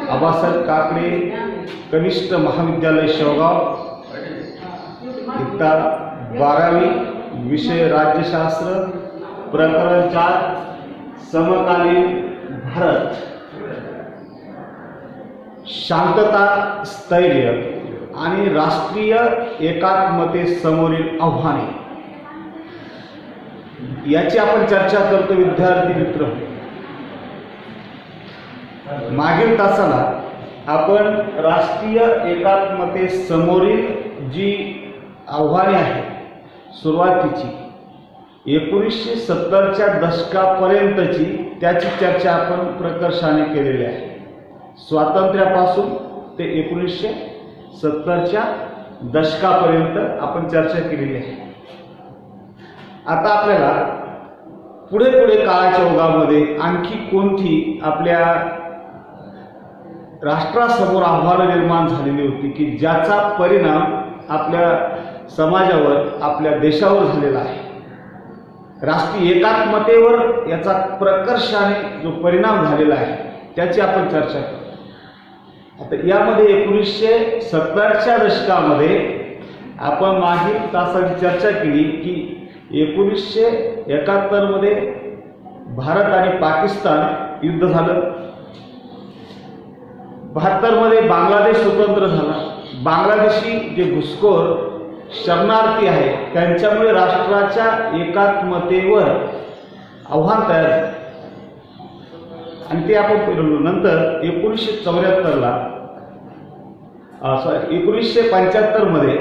आबासाहेब काकडे कनिष्ठ महाविद्यालय शेवगाव, इयत्ता 12वी, विषय राज्यशास्त्र, प्रकरण 4 समकालीन भारत, शांतता, स्थैर्य आणि राष्ट्रीय एकात्मते समोरील आव्हाने याची आपण चर्चा करतो. विद्यार्थी मित्र, मागील तासाला आपण राष्ट्रीय एकात्मते समोरील जी आव्हाने आहेत सुरुवातीची 1970च्या दशकापर्यंतची त्याची चर्चा आपण प्रकर्षाने केलेली आहे. स्वातंत्र्यापासून ते 1970च्या दशकापर्यंत आपण चर्चा केलेली आहे. आता आपल्याला पुढे काळाच्या ओघामध्ये आणखी कोणती आपल्या राष्ट्रासमोर आव्हानं निर्माण झालेली होती की ज्याचा परिणाम आपल्या समाजावर, आपल्या देशावर झालेला आहे. राष्ट्रीय एकात्मतेवर याचा प्रकर्षाने जो परिणाम झालेला आहे त्याची आपण चर्चा करू. आता यामध्ये 1970च्या दशकामध्ये आपण मागील तासाची चर्चा केली की 1971 मध्ये भारत आणि पाकिस्तान युद्ध झालं. 72 मध्ये बांगलादेश स्वतंत्र झाला. बांगलादेशी जे घुसखोर शरणार्थी आहेत त्यांच्यामुळे राष्ट्राच्या एकात्मतेवर आव्हान तयार झाले आणि ते आपण पाहिलं. नंतर 1975 मध्ये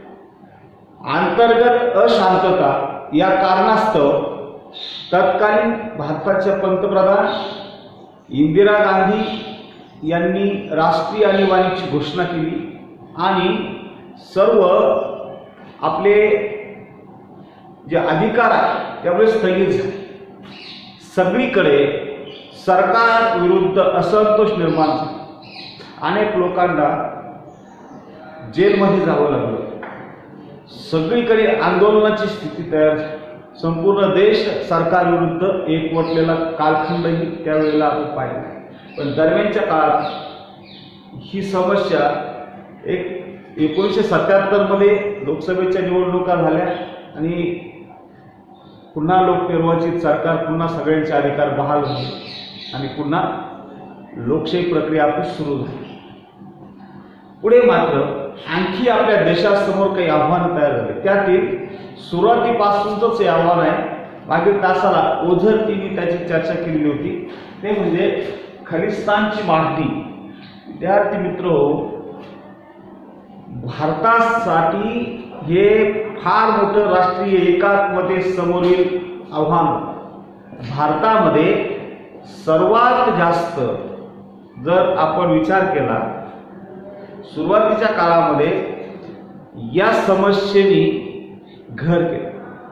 अंतर्गत अशांतता या कारणास्तव तत्कालीन भारताच्या पंतप्रधान इंदिरा गांधी यांनी राष्ट्रीय आणीबाणीची घोषणा केली आणि सर्व आपले जे अधिकार आहेत त्यामुळे स्थगित झाले. सगळीकडे सरकार विरुद्ध असंतोष निर्माण झाला. अनेक लोकांना जेलमध्ये जावं लागलं. सगळीकडे आंदोलनाची स्थिती तयार झाली. संपूर्ण देश सरकारविरुद्ध एकवटलेला कालखंडही त्यावेळेला आपण पाहिला. पण दरम्यानच्या काळात ही समस्या 1977 मध्ये लोकसभेच्या निवडणुका झाल्या आणि पुन्हा लोकनिर्वाचित सरकार, पुन्हा सगळ्यांचे अधिकार बहाल झाले आणि पुन्हा लोकशाही प्रक्रिया आपली सुरू झाली. पुढे मात्र आणखी आपल्या देशासमोर काही आव्हानं तयार झाले. त्यातील सुरुवातीपासूनच हे आव्हान आहे. मागील तासाला ओझर टीव्ही त्याची चर्चा केलेली होती. ते म्हणजे खलिस्तानची मागणी. विद्यार्थी मित्र, भारतासाठी हे फार मोठं राष्ट्रीय एकात्मते समोरील आव्हान. भारतामध्ये सर्वात जास्त जर आपण विचार केला सुरुवातीच्या काळामध्ये या समस्येने घर केलं.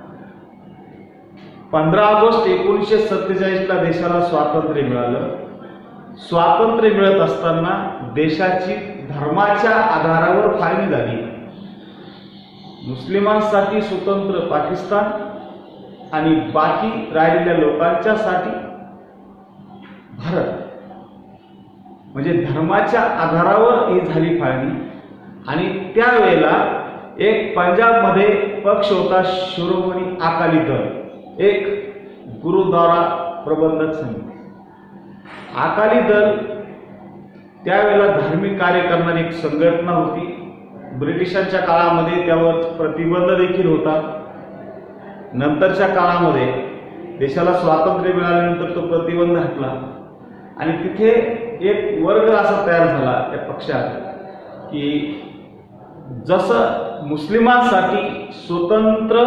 15 ऑगस्ट 1947 ला देशाला स्वातंत्र्य मिळालं. स्वातंत्र्य मिळत असताना देशाची धर्माच्या आधारावर फाळणी झाली. मुस्लिमांसाठी स्वतंत्र पाकिस्तान आणि बाकी राहिलेल्या लोकांच्यासाठी भारत, म्हणजे धर्माच्या आधारावर ही झाली फाळणी. आणि त्यावेळेला एक पंजाबमध्ये पक्ष होता शिरोमणी अकाली दल, एक गुरुद्वारा प्रबंधक समिती. अकाली दल त्यावेळेला धार्मिक कार्य करणारी एक संघटना होती. ब्रिटिशांच्या काळामध्ये त्यावर प्रतिबंध देखील होता. नंतरच्या काळामध्ये देशाला स्वातंत्र्य मिळाल्यानंतर तो प्रतिबंध हटला आणि तिथे एक वर्ग असा तयार झाला त्या पक्षात की जसं मुस्लिमांसाठी स्वतंत्र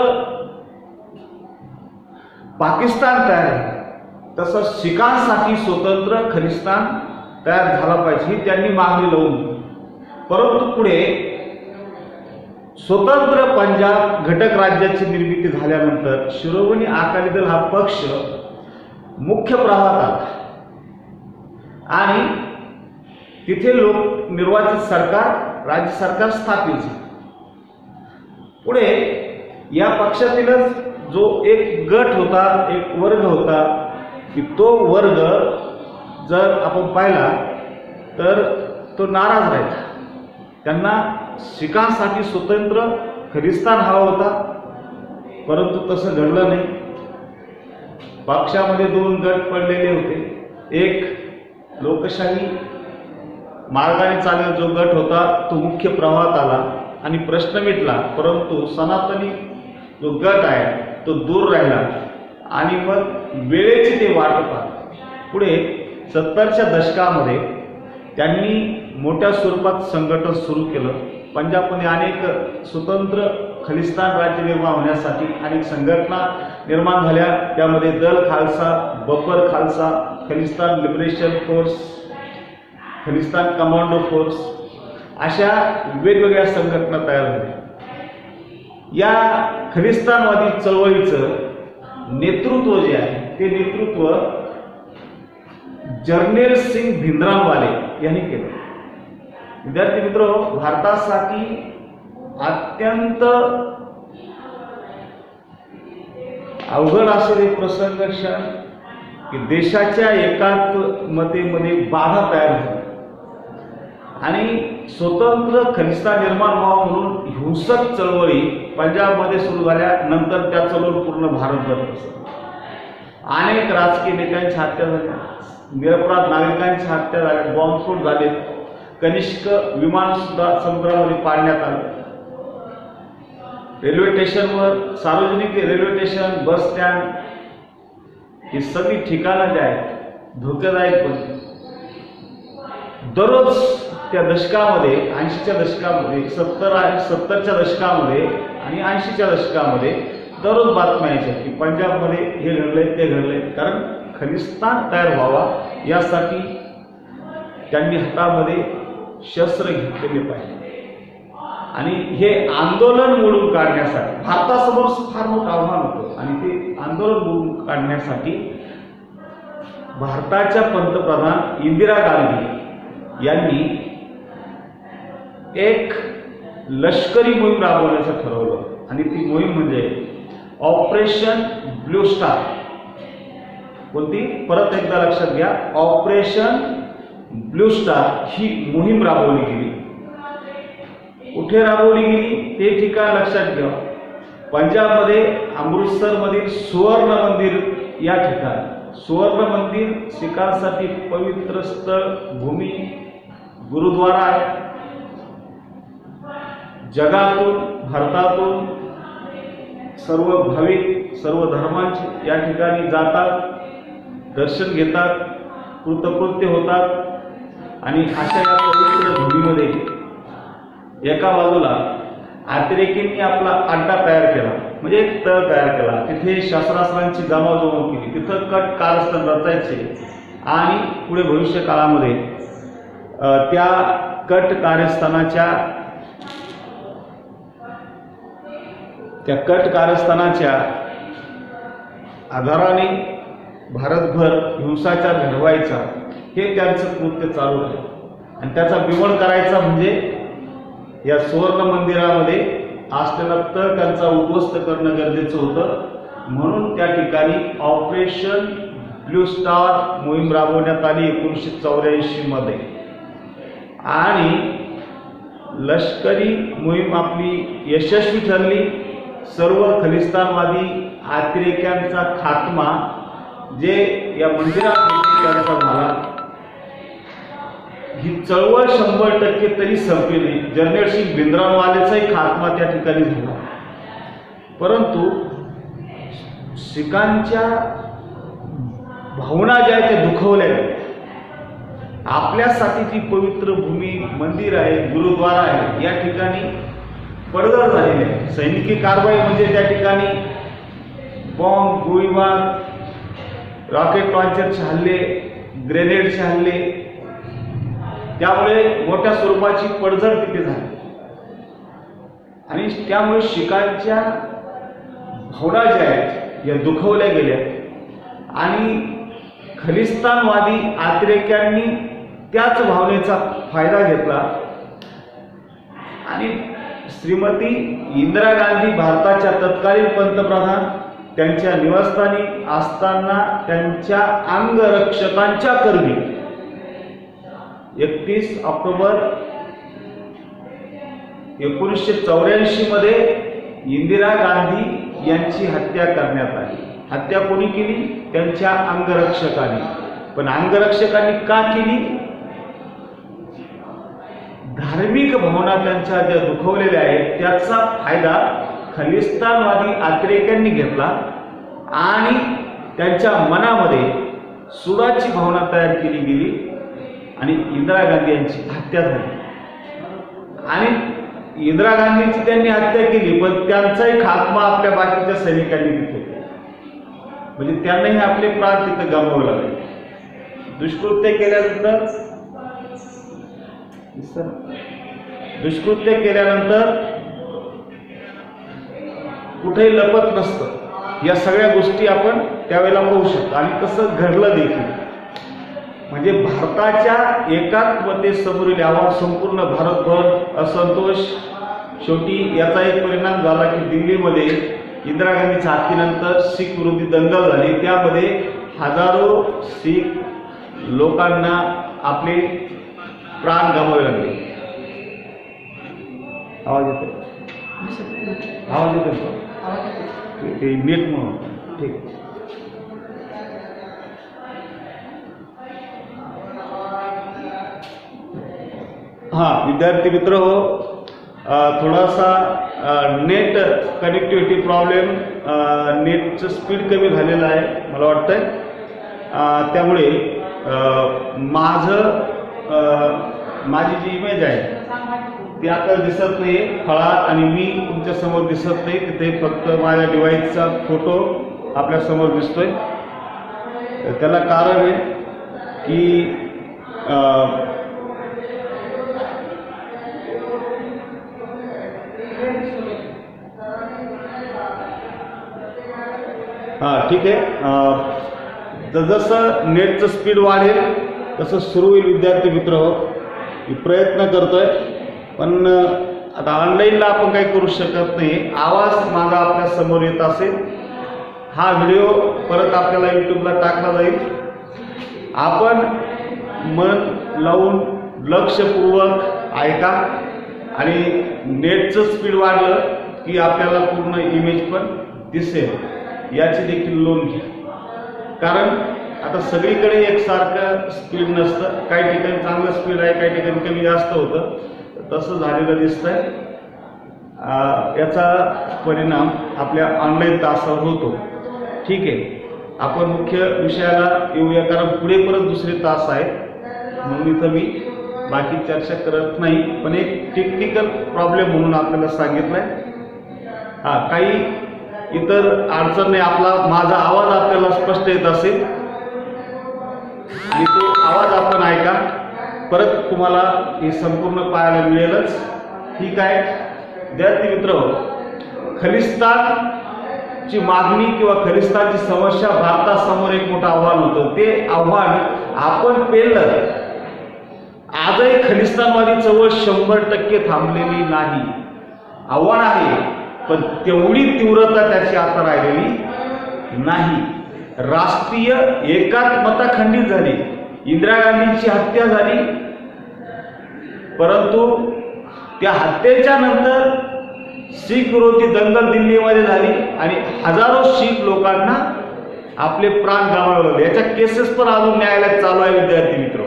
पाकिस्तान तयार झाला तसं शिखांसाठी स्वतंत्र खलिस्तान तयार झाला पाहिजे ही त्यांनी मागणी लावून. परंतु पुढे स्वतंत्र पंजाब घटक राज्याची निर्मिती झाल्यानंतर शिरोमणी अकाली दल हा पक्ष मुख्य प्रवाहात आला आणि तिथे लोक निर्वाचित सरकार, राज्य सरकार स्थापित झाले. पुढे या पक्षातीलच जो एक गट होता, एक वर्ग होता की तो वर्ग जर आपण पाहिला तर तो नाराज राहिला. त्यांना शिखांसाठी स्वतंत्र खलिस्तान हवा होता, परंतु तसं घडलं नाही. पक्षामध्ये दोन गट पडलेले होते. एक लोकशाही मार्गाने चाललेला जो गट होता तो मुख्य प्रवाहात आला आणि प्रश्न मिटला, परंतु सनातनी जो गट आहे तो दूर राहिला आणि मग वेळेची ते वाट पाहत. पुढे 70च्या दशकामध्ये त्यांनी मोठ्या स्वरूपात संघटन सुरू केलं. पंजाबमध्ये अनेक स्वतंत्र खलिस्तान राज्य निर्माण होण्यासाठी अनेक संघटना निर्माण झाल्या. त्यामध्ये Dal Khalsa, Babbar Khalsa, Khalistan liberation force, Khalistan commando force अशा वेगवेगळ्या संघटना तयार झाल्या. या खलिस्तानवादी चळवळीचं नेतृत्व जे आहे ते नेतृत्व जर्नेल सिंग भिंद्रानवाले यांनी केलं. विद्यार्थी मित्र, भारतासाठी अत्यंत अवघड असलेले प्रसंग क्षण की देशाच्या एकात्मतेमध्ये बाधा तयार झाली आणि स्वतंत्र खलिस्तान निर्माण व्हावा म्हणून हिंसक चळवळी पंजाबमध्ये सुरू झाल्या. नंतर त्या चळवळ पूर्ण भारतभर पसरली. अनेक राजकीय नेत्यांच्या हत्या झाल्या, निरपराध नागरिकांच्या हत्या झाल्या, बॉम्बस्फोट झाले, कनिष्क विमान सुद्धा समुद्रामध्ये पाडण्यात आलं. रेल्वे स्टेशनवर, सार्वजनिक रेल्वे स्टेशन, बस स्टँड ही सगळी ठिकाणं जी आहेत धोकेदायक बनली. दररोज त्या दशकामध्ये 80च्या दशकामध्ये 70च्या दशकामध्ये आणि 80च्या दशकामध्ये दररोज बातम्या यायच्या की पंजाबमध्ये हे घडलंय ते घडलंय. कारण खलिस्तान तयार व्हावा यासाठी त्यांनी हातामध्ये शस्त्र घेतलेले पाहिजे आणि हे आंदोलन मोडून काढण्यासाठी भारतासमोर फार मोठं आव्हान होतं आणि ते आंदोलन मोडून काढण्यासाठी भारताच्या पंतप्रधान इंदिरा गांधी यांनी एक लष्करी मोहीम राबवण्याचं ठरवलं आणि ती मोहीम म्हणजे ऑपरेशन ब्लू स्टार. कोणती? परत एकदा लक्षात घ्या, ऑपरेशन ब्लू स्टार ही मोहीम राबवली गेली. कुठे राबवली गेली ते ठिकाण लक्षात घ्या. पंजाबमध्ये अमृतसरमधील सुवर्ण मंदिर या ठिकाणी. सुवर्ण मंदिर शिखांसाठी पवित्र स्थळ भूमी, गुरुद्वारा आहे. जगातून, भारतातून सर्व भाविक, सर्व धर्मांचे या ठिकाणी जातात, दर्शन घेतात, कृतकृत्य होतात आणि अशा या पवित्र भूमीमध्ये एका बाजूला अतिरेकींनी आपला अड्डा तयार केला, म्हणजे एक तळ तयार केला. तिथे शस्त्रास्त्रांची जमावजमाव केली, तिथं कट कारस्थान रचायचे आणि पुढे भविष्य काळामध्ये त्या कट कारस्थानाच्या आधाराने भारतभर हिंसाचार घडवायचा हे त्यांचं कृत्य चालू आहे. आणि त्याचा बिमोड करायचा म्हणजे या सुवर्ण मंदिरामध्ये असलेला तळ त्यांचा उद्ध्वस्त करणं गरजेचं होतं. म्हणून त्या ठिकाणी ऑपरेशन ब्लू स्टार मोहीम राबवण्यात आली 1984 मध्ये आणि लष्करी मोहीम आपली यशस्वी ठरली. सर्व खलिस्तानवादी अतिरेक्यांचा खात्मा जे या मंदिरात झाला. ही चळवळ 100% तरी संपली. जर्नेल सिंग भिंद्रानवालेचाही खात्मा त्या ठिकाणी झाला. परंतु शिखांच्या भावना ज्या आहेत त्या दुखवल्या गेल्या. आपल्यासाठी जी पवित्र भूमी, मंदिर आहे, गुरुद्वारा आहे, या ठिकाणी पडझड झालेली आहे. सैनिकी कारवाई म्हणजे त्या ठिकाणी बॉम्ब, गोळीबार, रॉकेट लॉन्चरचे हल्ले, ग्रेनेडचे हल्ले, त्यामुळे मोठ्या स्वरूपाची पडझड तिथे झाली आणि त्यामुळे शिखांच्या भावना ज्या आहेत या दुखवल्या गेल्या आणि खलिस्तानवादी अतिरेक्यांनी त्याच भावनेचा फायदा घेतला आणि श्रीमती इंदिरा गांधी भारताच्या तत्कालीन पंतप्रधान त्यांच्या निवासस्थानी असताना त्यांच्या अंगरक्षकांच्या करवी 31 ऑक्टोबर 1984 मध्ये इंदिरा गांधी यांची हत्या करण्यात आली. हत्या कोणी केली? त्यांच्या अंगरक्षकांनी. पण अंगरक्षकांनी का केली? धार्मिक भावना त्यांच्या ज्या दुखवलेल्या आहेत त्याचा फायदा खलिस्तानवादी अतिरेक्यांनी घेतला आणि त्यांच्या मनामध्ये सुडाची भावना तयार केली गेली आणि इंदिरा गांधी यांची हत्या झाली. आणि इंदिरा गांधींची त्यांनी हत्या केली, पण त्यांचाही खात्मा आपल्या बाकीच्या सैनिकांनी तिथे, म्हणजे त्यांनाही आपले प्राण तिथे गमावे लागले. दुष्कृत्य केल्यानंतर कुठेही लपत नसतं. या सगळ्या गोष्टी आपण त्यावेळेला पाहू शकतो आणि तसं घडलं देखील. म्हणजे भारताच्या एकात्मतेसमोरील आव्हान संपूर्ण भारतभर असंतोष. शेवटी याचा एक परिणाम झाला की दिल्लीमध्ये इंदिरा गांधीच्या हत्येनंतर शीख विरोधी दंगल झाली. त्यामध्ये हजारो शीख लोकांना आपले प्राण गमावे लागले. आवाज येतो? आवाज येतो? ते नेट म्हणून ठीक. हां विद्यार्थी मित्र हो, थोडासा नेट कनेक्टिव्हिटी प्रॉब्लेम, नेटचं स्पीड कमी झालेलं आहे मला वाटतंय. त्यामुळे माझी जी इमेज आहे ती आता दिसत नाही फळा आणि मी तुमच्या समोर दिसत नाही. तिथे फक्त माझ्या डिव्हाइसचा फोटो आपल्या समोर दिसतोय. त्याला कारण आहे की ठीक आहे. जसं नेटचं स्पीड वाढेल तसं सुरू होईल. विद्यार्थी मित्र हो, मी प्रयत्न करतोय, पण आता ऑनलाईनला आपण काही करू शकत नाही. आवाज माझा आपल्या समोर येत असेल, हा व्हिडिओ परत आपल्याला यूट्यूबला टाकला जाईल. आपण मन लावून लक्षपूर्वक ऐका आणि नेटचं स्पीड वाढलं की आपल्याला पूर्ण इमेज पण दिसेल, याची देखील नोंद घ्या. कारण आता सगळीकडे एकसारखं स्पीड नसतं. काही ठिकाणी चांगलं स्पीड आहे, काही ठिकाणी कमी जास्त होतं. तसं झालेलं दिसतंय. याचा परिणाम आपल्या ऑनलाईन तासावर होतो. ठीक आहे, आपण मुख्य विषयाला येऊया, कारण पुढे परत दुसरे तास आहेत, म्हणून इथं मी बाकी चर्चा करत नाही. पण एक टेक्निकल प्रॉब्लेम म्हणून आपल्याला सांगितलंय. काही इतर अडचण नाही. माझा आवाज आपल्याला स्पष्ट येत असेल आणि तो आवाज आपण ऐका. परत तुम्हाला हे संपूर्ण पाहायला मिळेलच. ठीक आहे विद्यार्थी मित्र, खलिस्तानची मागणी किंवा खलिस्तानची समस्या भारतासमोर एक मोठं आव्हान होतं. ते आव्हान आपण पेललं. आजही खलिस्तानवादी चळवळ 100% थांबलेली नाही. आव्हान आहे, पण तेवढी तीव्रता त्याची आता राहिलेली नाही. राष्ट्रीय एकात्मता खंडित झाली. इंदिरा गांधींची हत्या झाली, परंतु त्या हत्येच्या नंतर शीख विरोधी दंगल दिल्लीमध्ये झाली आणि हजारो शीख लोकांना आपले प्राण गमावले लागले. याच्या केसेस पण अजून न्यायालयात चालू आहे. विद्यार्थी मित्र,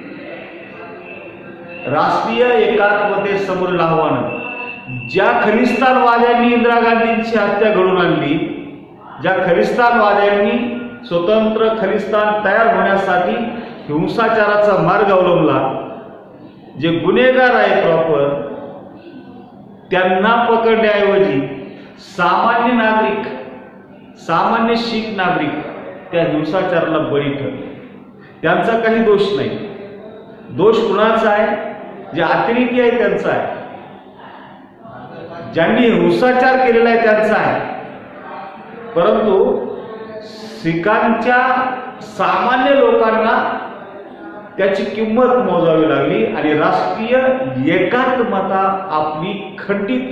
राष्ट्रीय एकात्मतेसमोरील आव्हान, ज्या खलिस्तानवाद्यांनी इंदिरा गांधींची हत्या घडवून आणली, ज्या खलिस्तानवाद्यांनी स्वतंत्र खलिस्तान तयार होण्यासाठी हिंसाचाराचा मार्ग अवलंबला, जे गुन्हेगार आहे प्रॉपर, त्यांना पकडण्याऐवजी सामान्य नागरिक, सामान्य शीख नागरिक त्या हिंसाचाराला बळी ठरले. त्यांचा काही दोष नाही. दोष कुणाचा आहे? जे अतिरेकी आहे त्यांचा आहे. ज्यांनी हिंसाचार केलेला आहे त्यांचा आहे. परंतु शीखांच्या सामान्य लोकांना त्याची किंमत मोजावी लागली आणि राष्ट्रीय एकात्मता आपली खंडित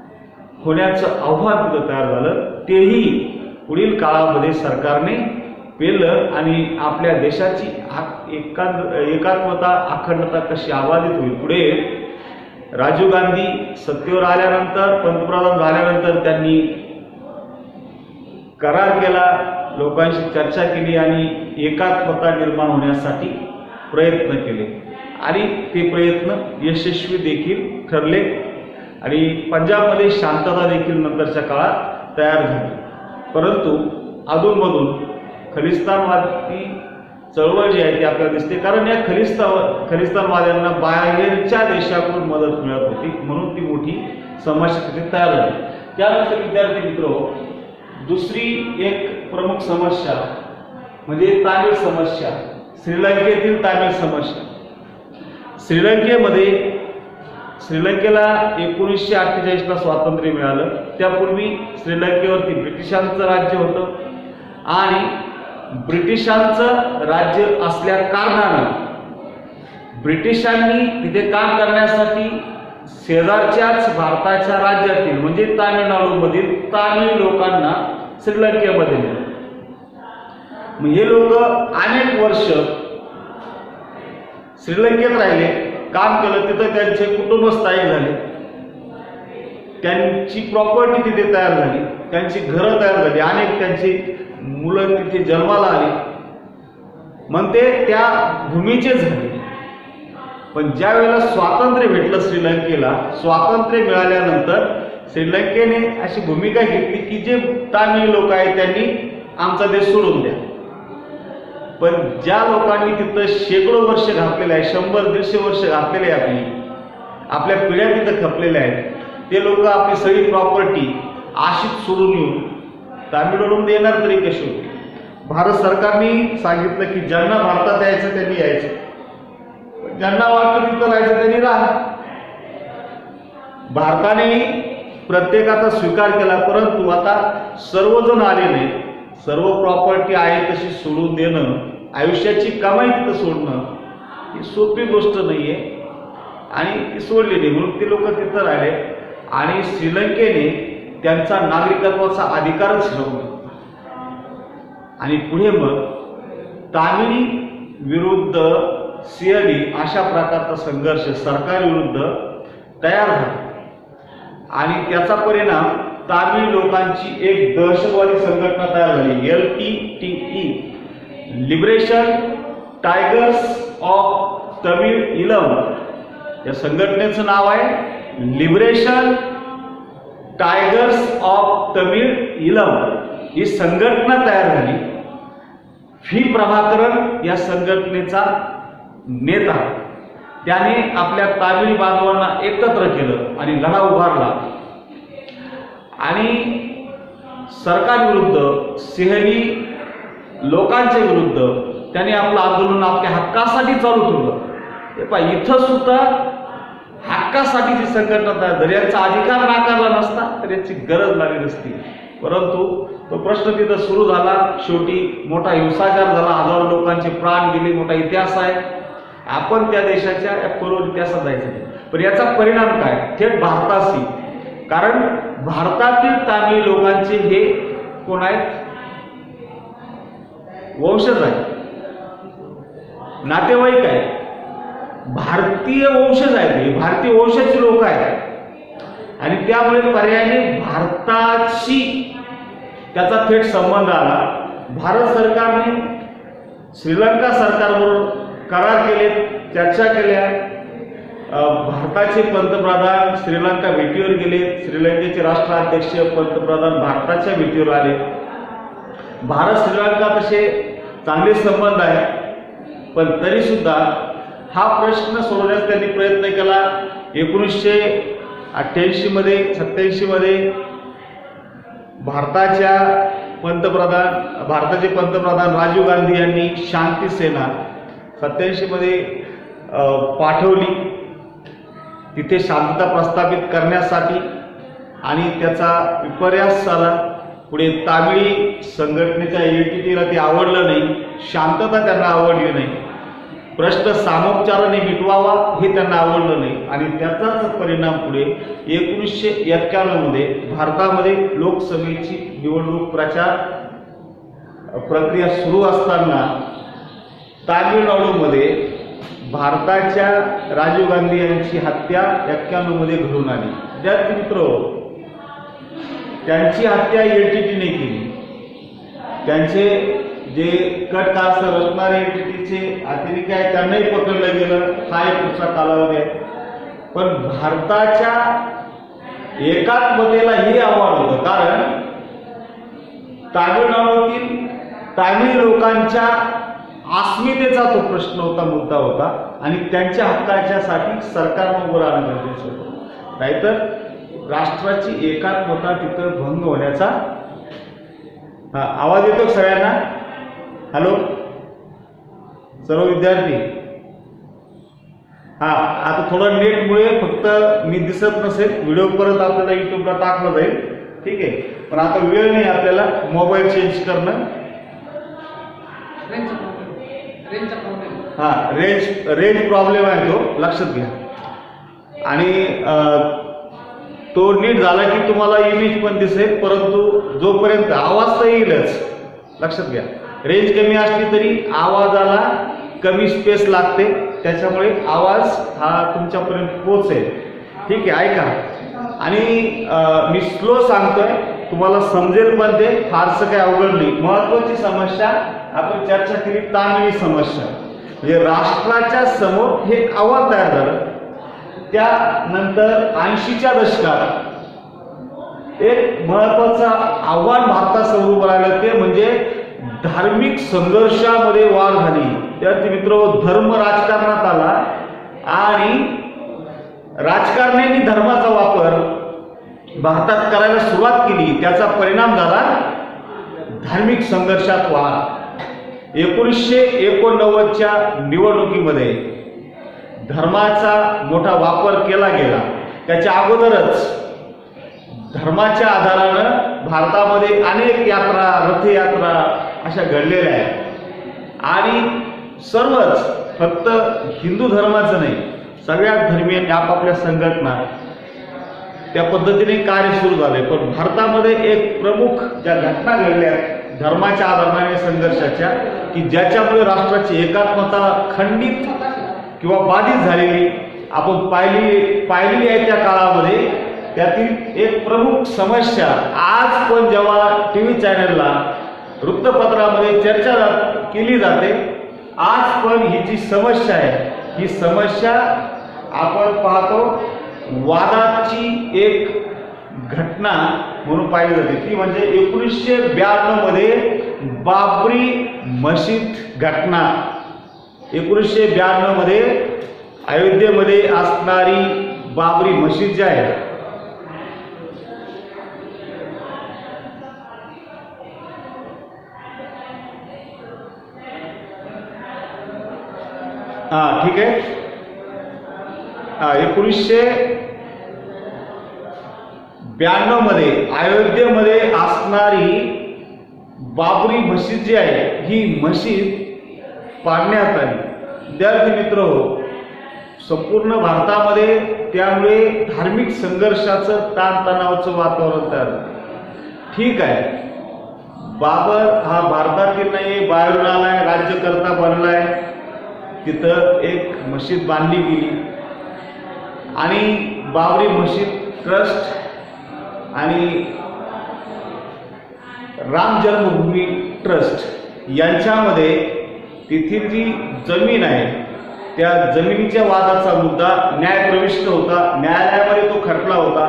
होण्याचं आव्हान तिथं तयार झालं. तेही पुढील काळामध्ये सरकारने पेललं आणि आपल्या देशाची एकात्मता अखंडता कशी अबाधित होईल. पुढे राजीव गांधी सत्तेवर आल्यानंतर, पंतप्रधान झाल्यानंतर त्यांनी करार केला, लोकांशी चर्चा केली आणि एकात्मता निर्माण होण्यासाठी प्रयत्न केले आणि ते प्रयत्न यशस्वी देखील ठरले आणि पंजाबमध्ये शांतता देखील नंतरच्या काळात तयार झाली. परंतु अधूनमधून खलिस्तानवादी चळवळ जी आहे ती आपल्याला दिसते, कारण या खलिस्तानवाद्यांना बाहेरच्या देशाकडून मदत मिळत होती, म्हणून ती मोठी समस्या तिथे तयार झाली. त्यानंतर विद्यार्थी मित्र, दुसरी एक प्रमुख समस्या म्हणजे तामिळ समस्या, श्रीलंकेतील तामिळ समस्या. श्रीलंकेला 1948ला स्वातंत्र्य मिळालं. त्यापूर्वी श्रीलंकेवरती ब्रिटिशांचं राज्य होतं आणि ब्रिटिशांचं राज्य असल्या कारणानं ब्रिटिशांनी तिथे काम करण्यासाठी शेजारच्याच भारताच्या राज्यातील म्हणजे तामिळनाडूमधील तामिळ लोकांना श्रीलंकेमध्ये नेलं. मग हे लोक अनेक वर्ष श्रीलंकेत राहिले, काम केलं, तिथं त्यांचे कुटुंब स्थायिक झाले, त्यांची प्रॉपर्टी तिथे तयार झाली, त्यांची घरं तयार झाली, अनेक त्यांची मुलं तिथे जन्माला आली, मग ते त्या भूमीचे झाले. पण ज्या वेळेला स्वातंत्र्य भेटलं श्रीलंकेला, स्वातंत्र्य मिळाल्यानंतर श्रीलंकेने अशी भूमिका घेतली की जे तामिळ लोक आहेत त्यांनी आमचा देश सोडून द्या. पण ज्या लोकांनी तिथं शेकडो वर्ष घातलेले आहे, 100-150 वर्ष घातलेले आहे, आपल्या पिढ्या तिथं खपलेल्या आहेत, ते लोक आपली सगळी प्रॉपर्टी आशीत सोडून येऊन तामिळनाडूमध्ये येणार तरी कशी होती. भारत सरकारने सांगितलं की ज्यांना भारतात यायचं त्यांनी यायचं, ज्यांना वाटतं तिथं राहायचं त्यांनी राहा. भारताने प्रत्येकाचा स्वीकार केला, परंतु आता सर्वजण आले नाही, सर्व प्रॉपर्टी आहे तशी सोडून देणं, आयुष्याची कमाई तिथं सोडणं ही सोपी गोष्ट नाहीये आणि ती सोडली नाही, म्हणून ते लोक तिथं राहिले आणि श्रीलंकेने त्यांचा नागरिकत्वाचा अधिकारच ठरवला. आणि पुढे मग तामिळी विरुद्ध सिंहली अशा प्रकारचा संघर्ष सरकारविरुद्ध तयार झाला आणि त्याचा परिणाम तामिळ लोकांची एक दहशतवादी संघटना तयार झाली, LTTE, liberation tigers of Tamil Eelam. या संघटनेचं नाव आहे लिबरेशन टायगर्स ऑफ तमिळ इलम. ही संघटना तयार झाली. व्ही प्रभाकरन या संघटनेचा नेता, त्याने आपल्या तामिळी बांधवांना एकत्र केलं आणि लढा उभारला आणि सरकारविरुद्ध, सिंहली लोकांच्या विरुद्ध त्याने आपलं आंदोलन आपल्या हक्कासाठी चालू ठेवलं. हे पहा, इथं सुद्धा हक्कासाठीची संघटना तयार झाली. यांचा अधिकार नाकारला नसता तर याची गरज लागली नसती, परंतु तो प्रश्न तिथं सुरू झाला. शेवटी मोठा हिंसाचार झाला, हजारो लोकांचे प्राण गेले, मोठा इतिहास आहे. आपण त्या देशाच्या पूर्व इतिहासात जायचं नाही. पण याचा परिणाम काय थेट भारताशी, कारण भारतातील तामिळ लोकांचे हे कोण आहेत, वंशज आहेत, नातेवाईक आहेत, भारतीय वंशज आहेत, हे भारतीय वंशाचे लोक आहेत आणि त्यामुळे पर्यायाने भारताशी त्याचा थेट संबंध आला. भारत सरकारने श्रीलंका सरकारबरोबर करार केले, चर्चा केल्या. भारताचे पंतप्रधान श्रीलंका भेटीवर गेले, श्रीलंकेचे राष्ट्राध्यक्ष पंतप्रधान भारताच्या भेटीवर आले. भारत श्रीलंका तसे चांगले संबंध आहेत, पण तरी सुद्धा हा प्रश्न सोडवण्याचा त्यांनी प्रयत्न केला. 1988 मध्ये 87 मध्ये भारताचे पंतप्रधान राजीव गांधी यांनी शांती सेना 87 मध्ये पाठवली तिथे शांतता प्रस्थापित करण्यासाठी आणि त्याचा विपर्यास झाला. पुढे तामिळी संघटनेच्या LTTEला ते आवडलं नाही, शांतता त्यांना आवडली नाही, प्रश्न सामोपचाराने मिटवावा हे त्यांना आवडलं नाही आणि त्याचाच परिणाम पुढे 1991 मध्ये भारतामध्ये लोकसभेची निवडणूक प्रचार प्रक्रिया सुरू असताना तामिळनाडूमध्ये भारताच्या राजीव गांधी यांची हत्या 91 मध्ये घडून आली. विद्यार्थी मित्र, त्यांची हत्या LTTने केली. त्यांचे जे कट कास्ट रचणारे LTTचे अतिरेकी आहेत त्यांनाही पकडलं गेलं. हा एक पुढचा कालावधी आहे. पण भारताच्या एकात्मतेला हे आव्हान होतं, कारण तामिळनाडूतील तामिळ लोकांच्या अस्मितेचा तो प्रश्न होता, मुद्दा होता आणि त्यांच्या हक्काच्यासाठी सरकारनं उभं राहणं गरजेचं होतं. नाहीतर राष्ट्राची एकात्मता तिथं भंग होण्याचा. आवाज येतो सगळ्यांना? हॅलो सर्व विद्यार्थी. आता थोडं नेटमुळे फक्त मी दिसत नसेल, व्हिडिओ परत आपल्याला युट्यूबला टाकलं जाईल. ठीक आहे, पण आता वेळ नाही आपल्याला मोबाईल चेंज करणं. रेंज प्रॉब्लेम आहे, तो लक्षात घ्या. आणि तो नीट झाला की तुम्हाला इमेज पण दिसेल, परंतु जोपर्यंत आवाज तर येईलच. लक्षात घ्या, रेंज कमी असली तरी आवाजाला कमी स्पेस लागते, त्याच्यामुळे आवाज हा तुमच्यापर्यंत पोहोचेल. ठीक आहे, ऐका. आणि मी स्लो सांगतोय, तुम्हाला समजेल पण ते फारसं काही अवघड नाही. महत्वाची समस्या आपण चर्चा केली, तामिळी समस्या. म्हणजे राष्ट्राच्या समोर हे आव्हान तयार झालं. त्यानंतर 80च्या दशकात एक महत्वाचं आव्हान भारतासमोर उभं राहिलं, ते म्हणजे धार्मिक संघर्षामध्ये वाढ झाली. विद्यार्थी मित्र, धर्म राजकारणात आला आणि राजकारण्यांनी धर्माचा वापर भारतात करायला सुरुवात केली. त्याचा परिणाम झाला धार्मिक संघर्षात वाढ. 1989च्या निवडणुकीमध्ये धर्माचा मोठा वापर केला गेला. त्याच्या अगोदरच धर्माच्या आधारानं भारतामध्ये अनेक यात्रा, रथयात्रा अशा घडलेल्या आहेत. आणि सर्वच, फक्त हिंदू धर्माचं नाही, सगळ्या धर्मीयांनी आपापल्या संघटना त्या पद्धतीने कार्य सुरू झाले. पण भारतामध्ये एक प्रमुख ज्या घटना घडल्या धर्माच्या आधाराने संघर्षाच्या, की ज्याच्यामुळे राष्ट्राची एकात्मता खंडित किंवा बाधित झालेली आपण पाहिलेली आहे त्या काळामध्ये. त्यातील एक प्रमुख समस्या आज पण जेव्हा TV चॅनलला, वृत्तपत्रामध्ये चर्चा केली जाते, आज पण ही जी समस्या आहे, ही समस्या आपण पाहतो वादाची एक घटना म्हणून पाहिली जाते. ती म्हणजे 1992 मध्ये बाबरी मशीद घटना. 1992 मध्ये अयोध्येमध्ये असणारी बाबरी मशीद जी आहे, ठीक आहे, 1992 मध्ये अयोध्येमध्ये असणारी बाबरी मशीद जी आहे, ही मशीद पाडण्यात आली. विद्यार्थी मित्र, संपूर्ण भारतामध्ये त्यामुळे धार्मिक संघर्षाचं, ताणतणावाचं वातावरण तयार झालं. ठीक आहे, बाबर हा भारतातील नाही, बाहेरून आलाय, राज्यकर्ता बनलाय. तिथं एक मशीद बांधली गेली आणि बाबरी मशीद ट्रस्ट आणि राम जन्मभूमी ट्रस्ट यांच्यामध्ये तिथील जी जमीन आहे त्या जमिनीच्या वादाचा मुद्दा न्यायप्रविष्ट होता. न्यायालयामध्ये तो खटला होता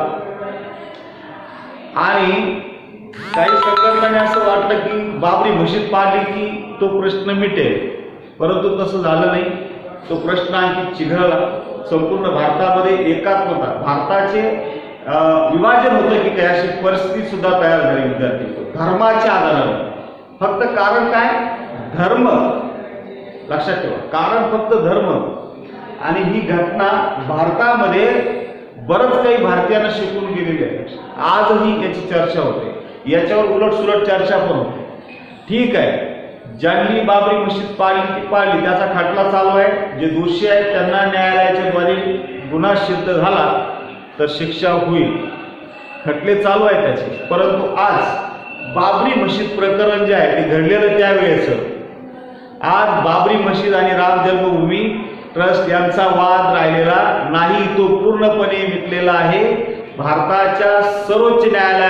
आणि काही संघटनांनी असं वाटलं की बाबरी मशीद पाडली की तो प्रश्न मिटेल, परंतु तसं झालं नाही. तो प्रश्न आणखी चिघळला. संपूर्ण भारतामध्ये एकात्मता, भारताचे विभाजन होतं की काय अशी परिस्थिती सुद्धा तयार झाली. विद्यार्थी, धर्माच्या आधारावर. फक्त कारण काय? धर्म. लक्षात ठेवा, कारण फक्त धर्म. आणि ही घटना भारतामध्ये बरंच काही भारतीयांना शिकून गेलेली आहे. आजही याची चर्चा होते, याच्यावर उलटसुलट चर्चा पण होते. ठीक आहे, ज्यांनी बाबरी मशीद पाडली त्याचा खटला चालू आहे. जे दोषी आहेत त्यांना न्यायालयाच्या द्वारे गुन्हा सिद्ध झाला तर शिक्षा होईल. खटले चालू आहेत त्याचे. परंतु आज बाबरी मशीद प्रकरण जे आहे ते घडलेलं त्यावेळेचं, आज बाबरी मशीद आणि राम जन्मभूमी ट्रस्ट यांचा वाद राहिलेला नाही, तो पूर्णपणे मिटलेला आहे. भारताच्या सर्वोच्च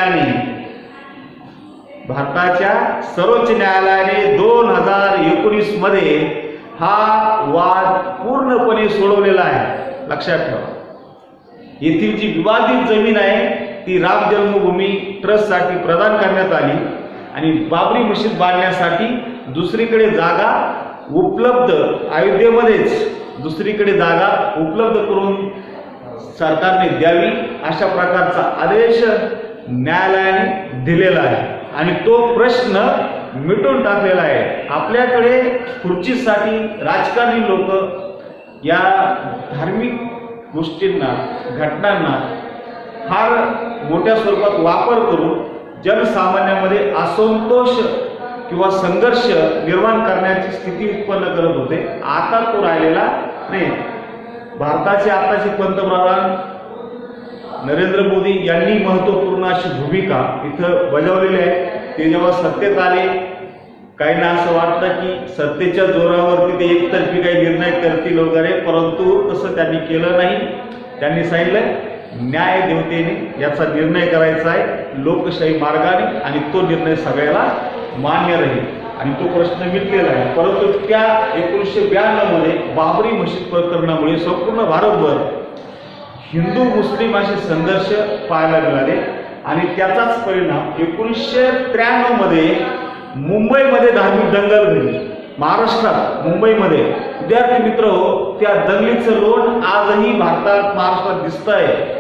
न्यायालयाने 2019 मध्ये हा वाद पूर्णपणे सोडवलेला आहे. लक्षात ठेवा, येथील जी विवादित जमीन आहे ती राम जन्मभूमी ट्रस्टसाठी प्रदान करण्यात आली आणि बाबरी मशीद बांधण्यासाठी दुसरीकडे जागा उपलब्ध, अयोध्येमध्येच दुसरीकडे जागा उपलब्ध करून सरकारने द्यावी अशा प्रकारचा आदेश न्यायालयाने दिलेला आहे आणि तो प्रश्न मिटून टाकलेला आहे. आपल्याकडे खुर्चीसाठी राजकारणी लोक या धार्मिक गोष्टींना, घटनांना फार मोठ्या स्वरूपात वापर करून जनसामान्यांमध्ये असंतोष किंवा संघर्ष निर्माण करण्याची स्थिती उत्पन्न करत होते. आता तो राहिलेला नाही. भारताचे आताचे पंतप्रधान नरेंद्र मोदी यांनी महत्त्वपूर्ण अशी भूमिका इथं बजावलेली आहे. ते जेव्हा सत्तेत आले, काहींना असं वाटतं की सत्तेच्या जोरावरती ते एकतर्फी काही निर्णय करतील वगैरे, परंतु तसं त्यांनी केलं नाही. त्यांनी सांगितलं न्याय देवतेने याचा निर्णय करायचा आहे लोकशाही मार्गाने आणि तो निर्णय सगळ्याला मान्य राहील आणि तो प्रश्न मिटलेला आहे. परंतु त्या 1992 मध्ये बाबरी मशीद प्रकरणामुळे संपूर्ण भारतभर हिंदू मुस्लिम असे संघर्ष पाहायला मिळाले आणि त्याचाच परिणाम 1993 मध्ये मुंबईमध्ये धार्मिक दंगल घडली. महाराष्ट्रात मुंबईमध्ये विद्यार्थी मित्र हो, त्या दंगलीचं लोण आजही भारतात, महाराष्ट्रात दिसत आहे.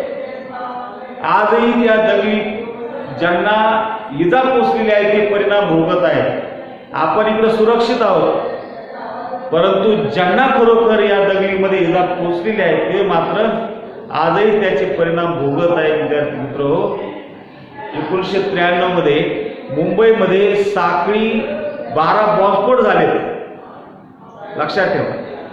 आजही त्या दंगलीत ज्यांना इजा पोचलेली आहे ते परिणाम भोगत आहेत. आपण इकडे सुरक्षित आहोत, परंतु ज्यांना खरोखर या दंगलीमध्ये इजा पोचलेली आहे ते मात्र आजही त्याचे परिणाम भोगत आहेत. विद्यार्थी मित्र हो, 1993 मध्ये मुंबईमध्ये साखळी 12 बॉम्बस्फोट झाले, लक्षात ठेवा.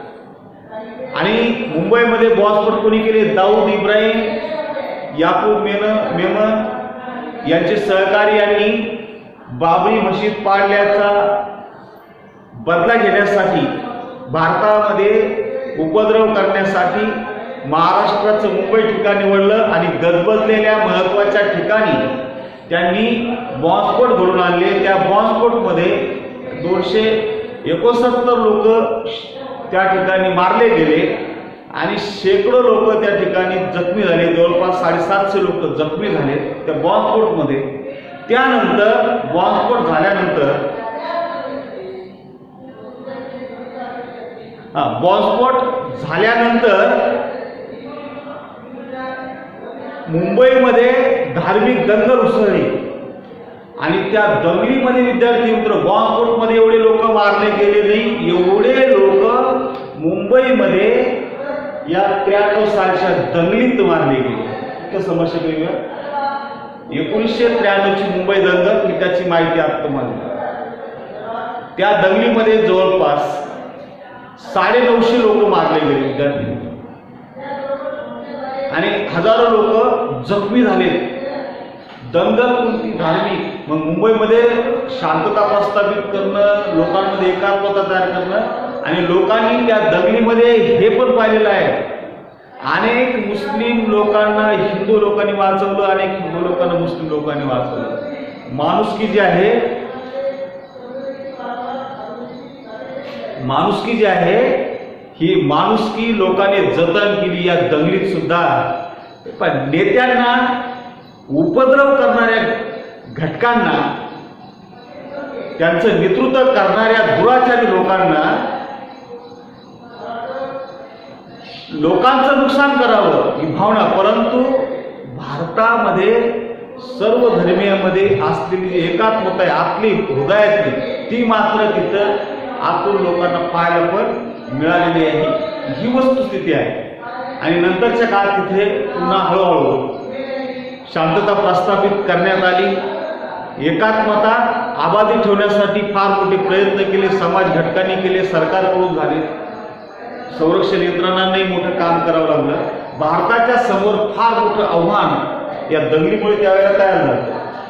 आणि मुंबईमध्ये बॉम्बस्फोट कोणी केले? दाऊद इब्राहिम, याकूब मेमन यांचे सहकारी यांनी बाबरी मशीद पाडल्याचा बदला घेण्यासाठी, भारतामध्ये उपद्रव करण्यासाठी महाराष्ट्राचं मुंबई ठिकाण निवडलं आणि गजबजलेल्या महत्त्वाच्या ठिकाणी त्यांनी बॉम्बस्फोट घडवून आणले. त्या बॉम्बस्फोटमध्ये 269 लोक त्या ठिकाणी मारले गेले आणि शेकडो लोक त्या ठिकाणी जखमी झाले. जवळपास 750 लोक जखमी झाले त्या बॉम्बस्फोटमध्ये. त्यानंतर बॉम्बस्फोट झाल्यानंतर मुंबईमध्ये धार्मिक दंगल उसळली आणि त्या दंगलीमध्ये विद्यार्थी मित्र, बॉम्बस्फोटमध्ये एवढे लोक मारले गेले नाही, एवढे लोक मुंबईमध्ये या 93 सालच्या दंगलीत मारले गेले. इतकं समस्या वेगळं. 1993 ची मुंबई दंगल ही त्याची माहिती आता तुम्हाला. त्या दंगलीमध्ये जवळपास 950 लोक मारले गेले विद्यार्थी आणि हजारो लोक जखमी झाले. दंगल कोणती? धार्मिक. मग मुंबईमध्ये शांतता प्रस्थापित करणं, लोकांमध्ये एकात्मता तयार करणं आणि लोकांनी त्या दंगलीमध्ये हे पण पाहिलेलं आहे, अनेक मुस्लिम लोकांना हिंदू लोकांनी वाचवलं, अनेक हिंदू लोकांना मुस्लिम लोकांनी वाचवलं. माणुसकी जी आहे, माणुसकी जी आहे ही माणुसकी लोकांनी जतन केली या दंगलीत सुद्धा. पण नेत्यांना, उपद्रव करणाऱ्या घटकांना, त्यांचं नेतृत्व करणाऱ्या दुराचारी लोकांना लोकांचं नुकसान करावं ही भावना, परंतु भारतामध्ये सर्व धर्मियांमध्ये असलेली जी एकात्मता आहे आतली, हृदयातली, ती मात्र तिथं आतून लोकांना पाहायला पण मिळालेली आहे. ही वस्तुस्थिती आहे. आणि नंतरच्या काळात तिथे पुन्हा हळूहळू शांतता प्रस्थापित करण्यात आली. एकात्मता आबादी ठेवण्यासाठी फार मोठे प्रयत्न केले, समाज घटकांनी केले, सरकारकडून झाले, संरक्षण यंत्रणांनाही मोठं काम करावं लागलं. भारताच्या समोर फार मोठं आव्हान या दंगलीमुळे त्यावेळेला तयार झालं.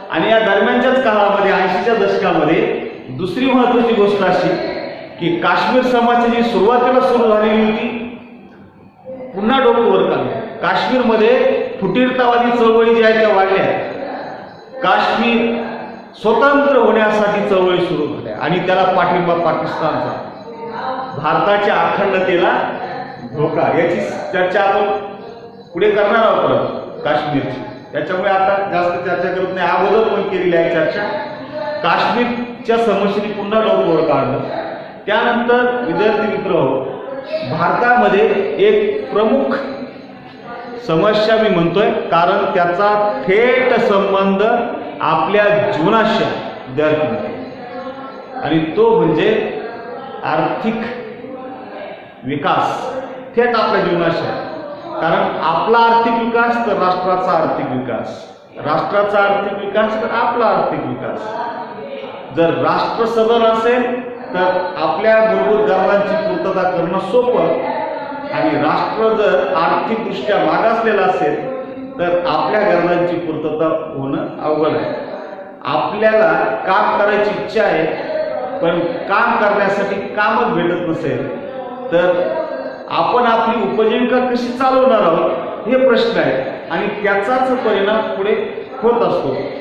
आणि या दरम्यानच्याच काळामध्ये 80च्या दशकामध्ये दुसरी महत्वाची गोष्ट अशी की काश्मीर समाजाची जी सुरुवातीला सुरू झालेली होती पुन्हा डोकं वर काढलं. काश्मीरमध्ये फुटीरतावादी चळवळी ज्या आहेत त्या वाढल्या. काश्मीर स्वतंत्र होण्यासाठी चळवळी सुरू झाल्या आणि त्याला पाठिंबा पाकिस्तानचा. भारताच्या अखंडतेला धोका, याची चर्चा आपण पुढे करणार आहोत परत काश्मीरची. त्याच्यामुळे आता जास्त चर्चा करत नाही, अगोदर पण केलेली आहे चर्चा. काश्मीरच्या समस्येने पुन्हा डोकं वर काढलं. त्यानंतर विद्यार्थी मित्र हो, भारतामध्ये एक प्रमुख समस्या मी म्हणतोय कारण त्याचा थेट संबंध आपल्या जीवनाशी विद्यार्थी, आणि तो म्हणजे आर्थिक विकास. थेट आपल्या जीवनाशी आहे. कारण आपला आर्थिक विकास तर राष्ट्राचा आर्थिक विकास, राष्ट्राचा आर्थिक विकास तर आपला आर्थिक विकास. जर राष्ट्र सबल असेल तर आपल्या मूलभूत गरजांची पूर्तता करणं सोपं, आणि राष्ट्र जर आर्थिकदृष्ट्या मागासलेलं असेल तर आपल्या गरजांची पूर्तता होणं अवघड आहे. आपल्याला काम करायची इच्छा आहे पण काम करण्यासाठी कामच भेटत नसेल तर आपण आपली उपजीविका कशी चालवणार आहोत हे प्रश्न आहे, आणि त्याचाच परिणाम पुढे होत असतो.